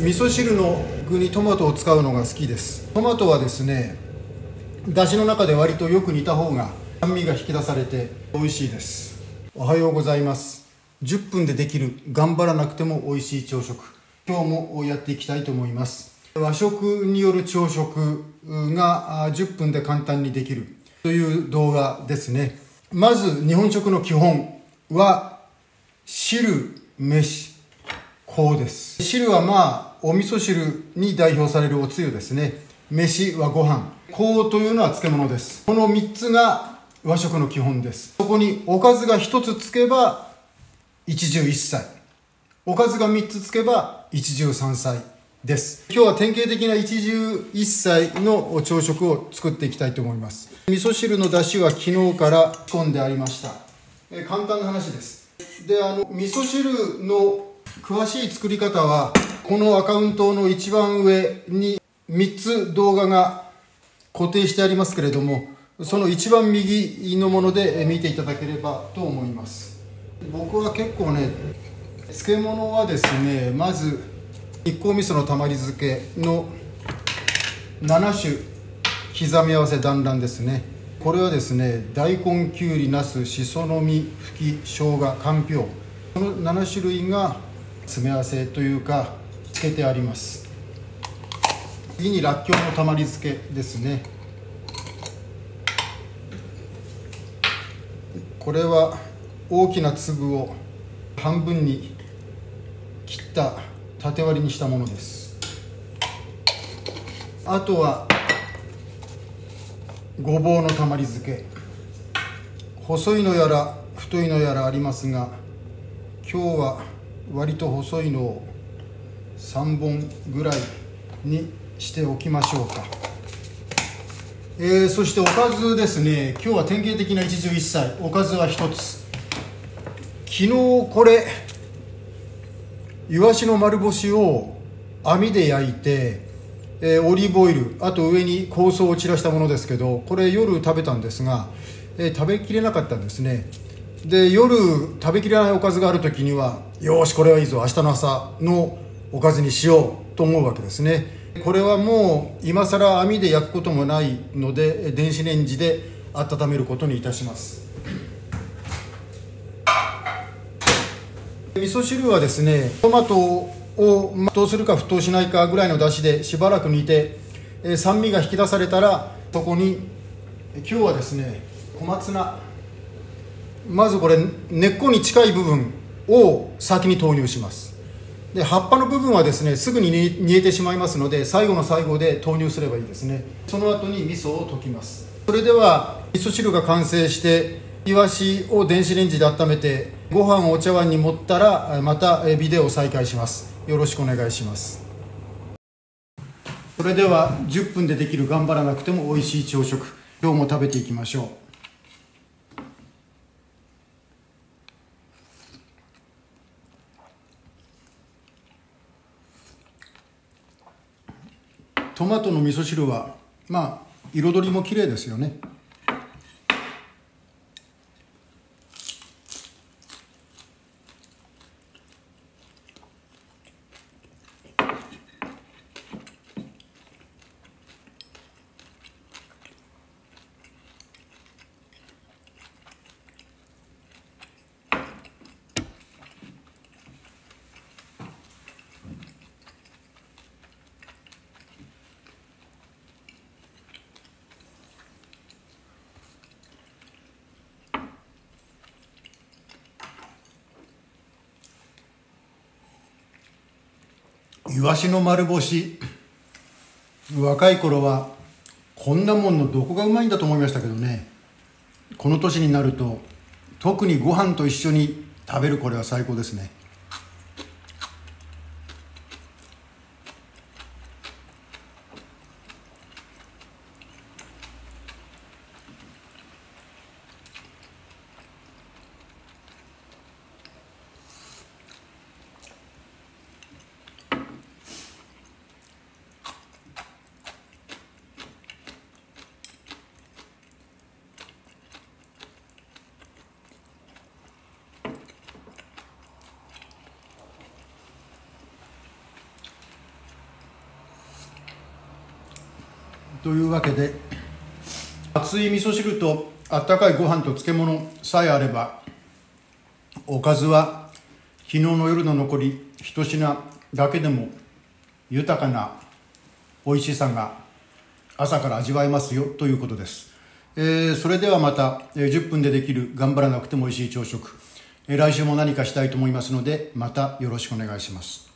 味噌汁の具にトマトを使うのが好きです。トマトはですね、だしの中で割とよく煮た方が酸味が引き出されて美味しいです。おはようございます。10分でできる、頑張らなくても美味しい朝食、今日もやっていきたいと思います。和食による朝食が10分で簡単にできるという動画ですね。まず日本食の基本は汁、飯、香です。汁はお味噌汁に代表されるおつゆですね。飯はご飯、香というのは漬物です。この3つが和食の基本です。そこにおかずが1つつけば一汁一菜、おかずが3つつけば一汁三菜です。今日は典型的な一汁一菜の朝食を作っていきたいと思います。味噌汁の出汁は昨日から仕込んでありました。簡単な話です。で、味噌汁の詳しい作り方はこのアカウントの一番上に3つ動画が固定してありますけれども、その一番右のもので見ていただければと思います。僕は結構ね、漬物はですね、まず日光味噌のたまり漬けの7種刻み合わせ団らんですね。これはですね、大根、きゅうり、なす、しその実、ふき、生姜、かんぴょう、この7種類が詰め合わせというか漬けてあります。次にらっきょうのたまり漬けですね。これは大きな粒を半分に切った縦割りにしたものです。あとはごぼうのたまり漬け、細いのやら太いのやらありますが、今日は割と細いのを3本ぐらいにしておきましょうか。そしておかずですね。今日は典型的な一汁一菜、おかずは1つ。昨日これイワシの丸干しを網で焼いて、オリーブオイル、あと上に香草を散らしたものですけど、これ夜食べたんですが、食べきれなかったんですね。で、夜食べきれないおかずがある時には、よしこれはいいぞ、明日の朝のおかずにしようと思うわけですね。これはもう今更網で焼くこともないので、電子レンジで温めることにいたします。味噌汁はですね、トマトを沸騰するか沸騰しないかぐらいの出汁でしばらく煮て、酸味が引き出されたら、そこに今日はですね、小松菜、まずこれ根っこに近い部分を先に投入します。で、葉っぱの部分はですね、すぐに煮えてしまいますので、最後の最後で投入すればいいですね。その後に味噌を溶きます。それでは味噌汁が完成して、イワシを電子レンジで温めてご飯をお茶碗に盛ったら、またビデオを再開します。よろしくお願いします。それでは10分でできる、頑張らなくても美味しい朝食、今日も食べていきましょう。トマトの味噌汁は彩りも綺麗ですよね。イワシの丸干し、若い頃はこんなもんのどこがうまいんだと思いましたけどね、この年になると特にご飯と一緒に食べる、これは最高ですね。 というわけで、熱い味噌汁とあったかいご飯と漬物さえあれば、おかずは昨日の夜の残り一品だけでも豊かな美味しさが朝から味わえますよということです。それではまた10分でできる頑張らなくても美味しい朝食、来週も何かしたいと思いますので、またよろしくお願いします。